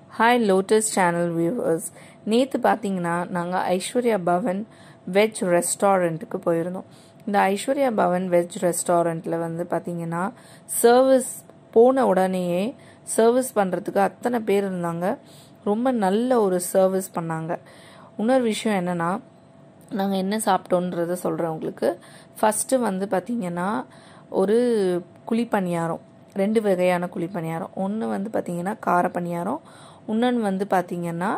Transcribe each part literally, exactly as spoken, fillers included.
Hi Lotus channel viewers. நேத்து பாத்தீங்கன்னா நாங்க ஐஸ்வர்யா பவன் வெஜ் ரெஸ்டாரண்ட்டுக்கு போயிருந்தோம். இந்த ஐஸ்வர்யா பவன் வெஜ் ரெஸ்டாரண்ட்ல வந்து பாத்தீங்கன்னா சர்வீஸ் போன உடனேயே சர்வீஸ் பண்றதுக்கு அத்தனை பேர் இருந்தாங்க. ரொம்ப நல்ல ஒரு சர்வீஸ் பண்ணாங்க. இன்னொரு விஷயம் என்னன்னா நாங்க என்ன சாப்பிட்டோன்றத சொல்றேன் உங்களுக்கு. ஃபர்ஸ்ட் வந்து பாத்தீங்கன்னா ஒரு குழி பணியாரம், ரெண்டு வகையான குழி பணியாரம். ஒன்று வந்து பாத்தீங்கன்னா கார பணியாரம், இன்னொன்று வந்து பார்த்தீங்கன்னா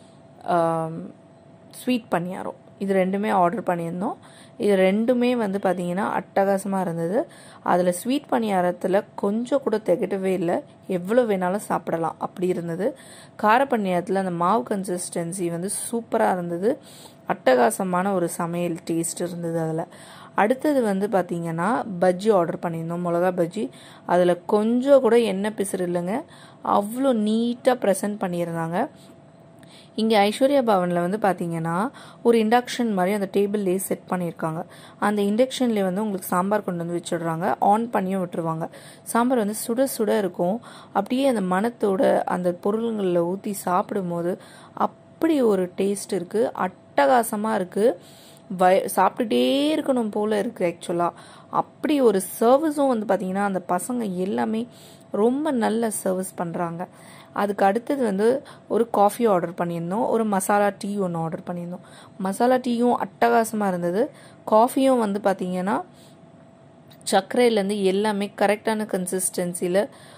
ஸ்வீட் பணியாரம். இது ரெண்டுமே ஆர்டர் பண்ணியிருந்தோம். இது ரெண்டுமே வந்து பார்த்தீங்கன்னா அட்டகாசமாக இருந்தது. அதில் ஸ்வீட் பணியாரத்தில் கொஞ்சம் கூட திகட்டவே இல்லை, எவ்வளோ வேணாலும் சாப்பிடலாம் அப்படி இருந்தது. கார பணியாரத்தில் அந்த மாவு கன்சிஸ்டன்சி வந்து சூப்பராக இருந்தது. அட்டகாசமான ஒரு சமையல் டேஸ்ட் இருந்தது அதில். அடுத்தது வந்து பார்த்தீங்கன்னா பஜ்ஜி ஆர்டர் பண்ணியிருந்தோம், மிளகா பஜ்ஜி. அதில் கொஞ்சம் கூட எண்ணெய் பிசுறு இல்லைங்க, அவ்வளோ நீட்டாக ப்ரெசென்ட் பண்ணியிருந்தாங்க. இங்கே ஐஸ்வர்யா பவனில் வந்து பார்த்தீங்கன்னா ஒரு இண்டக்ஷன் மாதிரி அந்த டேபிள்லேயே செட் பண்ணியிருக்காங்க. அந்த இண்டக்ஷன்லேயே வந்து உங்களுக்கு சாம்பார் கொண்டு வந்து வச்சுடுறாங்க, ஆன் பண்ணியும் விட்டுருவாங்க. சாம்பார் வந்து சுட சுட இருக்கும். அப்படியே அந்த மணத்தோட அந்த பொருள்களில் ஊற்றி சாப்பிடும்போது அப்படி ஒரு டேஸ்ட் இருக்குது, அட்டகாசமாக இருக்குது. வய சாப்பிட்டுட்டே இருக்கணும் போல் இருக்குது ஆக்சுவலாக. அப்படி ஒரு சர்வீஸும் வந்து பார்த்திங்கன்னா அந்த பசங்க எல்லாமே ரொம்ப நல்ல சர்வீஸ் பண்ணுறாங்க. அதுக்கு அடுத்தது வந்து ஒரு காஃபி ஆர்டர் பண்ணியிருந்தோம், ஒரு மசாலா டீ ஒன்று ஆர்டர் பண்ணியிருந்தோம். மசாலா டீயும் அட்டகாசமாக இருந்தது. காஃபியும் வந்து பார்த்திங்கன்னா சர்க்கரையிலேருந்து எல்லாமே கரெக்டான கன்சிஸ்டன்சியில்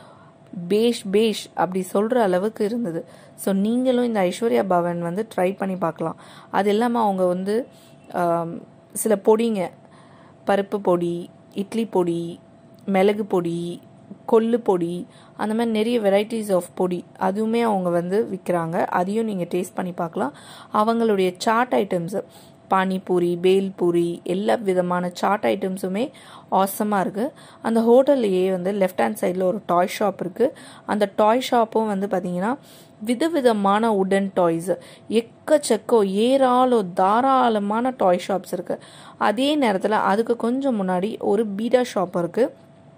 பேஷ் பேஷ் அப்படி சொல்கிற அளவுக்கு இருந்தது. ஸோ நீங்களும் இந்த ஐஸ்வர்யா பவன் வந்து ட்ரை பண்ணி பார்க்கலாம். அது இல்லாமல் அவங்க வந்து சில பொடிங்க, பருப்பு பொடி, இட்லி பொடி, மிளகு பொடி, கொள்ளு பொடி, அந்த மாதிரி நிறைய வெரைட்டிஸ் ஆஃப் பொடி அதுவுமே அவங்க வந்து விற்கிறாங்க. அதையும் நீங்கள் டேஸ்ட் பண்ணி பார்க்கலாம். அவங்களுடைய சாட் ஐட்டம்ஸு, பானிபூரி, பேல்பூரி, எல்லா விதமான சாட் ஐட்டம்ஸுமே ஆசமாக இருக்குது. அந்த ஹோட்டல்லையே வந்து லெஃப்ட் ஹேண்ட் சைடில் ஒரு டாய் ஷாப் இருக்குது. அந்த டாய் ஷாப்பும் வந்து பார்த்திங்கன்னா விதவிதமான உடன் டாய்ஸு, எக்கச்சக்கம் ஏராளோ தாராளமான டாய் ஷாப்ஸ் இருக்குது. அதே நேரத்தில் அதுக்கு கொஞ்சம் முன்னாடி ஒரு பீடா ஷாப் இருக்குது.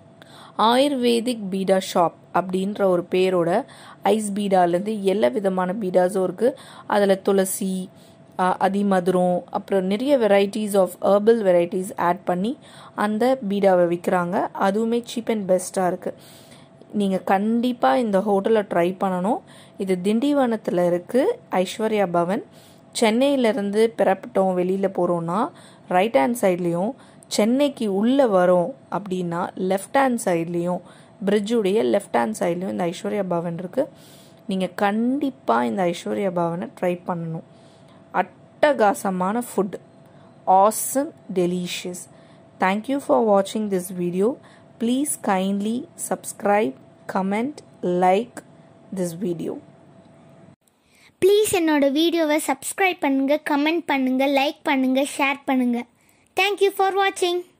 ஆயுர்வேதிக் பீடா ஷாப் அப்படின்ற ஒரு பேரோட ஐஸ் பீடாலேருந்து எல்லா விதமான பீடாஸும் இருக்குது. அதில் துளசி, அதிமதுரம், அப்புறம் நிறைய varieties of herbal varieties add பண்ணி அந்த பீடாவை விற்கிறாங்க. அதுவுமே சீப் அண்ட் பெஸ்ட்டாக இருக்குது. நீங்கள் கண்டிப்பாக இந்த ஹோட்டலில் ட்ரை பண்ணணும். இது திண்டிவனத்தில் இருக்குது, ஐஸ்வர்யா பவன். சென்னையிலேருந்து பிறப்பிட்டோம் வெளியில் போகிறோன்னா ரைட் ஹேண்ட் சைட்லேயும், சென்னைக்கு உள்ளே வரோம் அப்படின்னா லெஃப்ட் ஹேண்ட் சைட்லேயும், பிரிட்ஜுடைய லெஃப்ட் ஹேண்ட் சைட்லேயும் இந்த ஐஸ்வர்யா பவன் இருக்குது. நீங்கள் கண்டிப்பாக இந்த ஐஸ்வர்யா பவனை ட்ரை பண்ணணும். அட்டகாசமான food, awesome, delicious. Thank you for watching this video. Please kindly subscribe, comment, like this video. Please என்னோட வீடியோவை சப்ஸ்கிரைப் பண்ணுங்கள், கமெண்ட் பண்ணுங்கள், லைக் பண்ணுங்கள், ஷேர் பண்ணுங்கள். தேங்க்யூ ஃபார் வாட்சிங்.